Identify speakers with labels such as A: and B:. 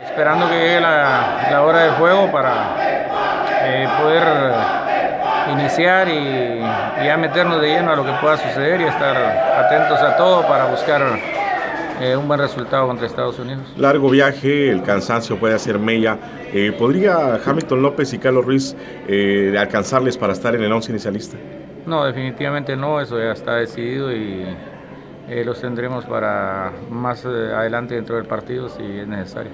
A: Esperando que llegue la hora del juego para poder iniciar y ya meternos de lleno a lo que pueda suceder y estar atentos a todo para buscar un buen resultado contra Estados Unidos.
B: Largo viaje, el cansancio puede hacer mella. ¿Podría Hamilton López y Carlos Ruiz alcanzarles para estar en el 11 inicialista?
A: No, definitivamente no, eso ya está decidido y los tendremos para más adelante dentro del partido si es necesario.